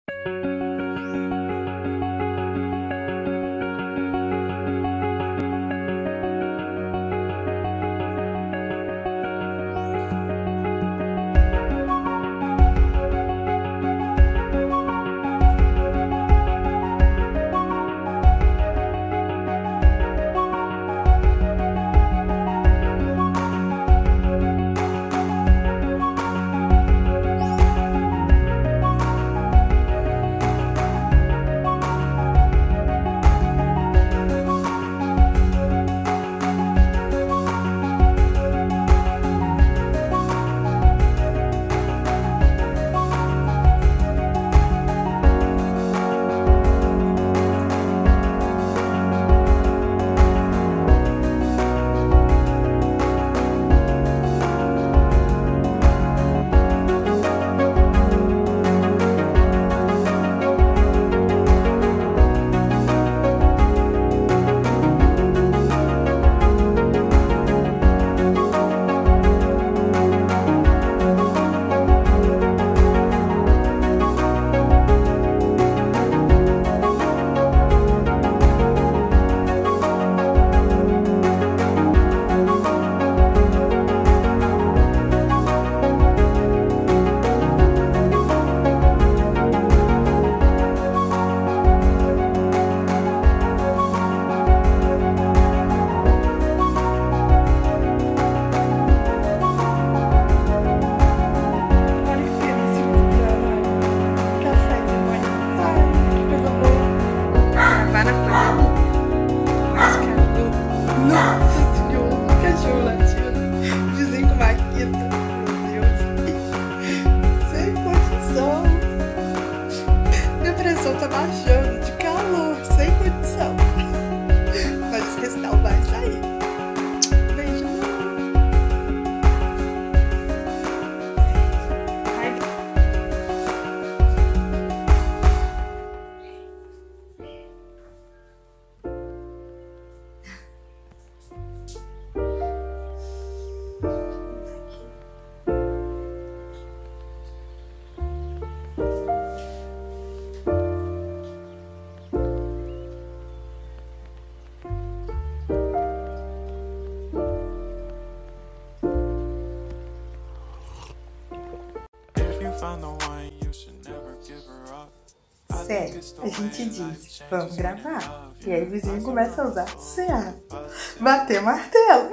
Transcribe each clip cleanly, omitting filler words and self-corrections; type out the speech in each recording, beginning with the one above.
Sério, a gente diz, vamos gravar. E aí o vizinho começa a usar CA, bater martelo.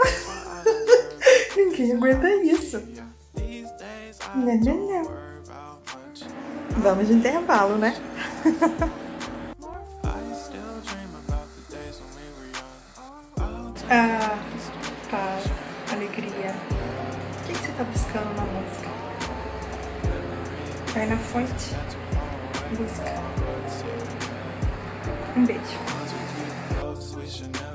Ninguém aguenta isso. Não, não, não. Vamos de intervalo, né? Ah, paz, alegria. O que você tá buscando na música? Vai na fonte. Busca. Um beijo.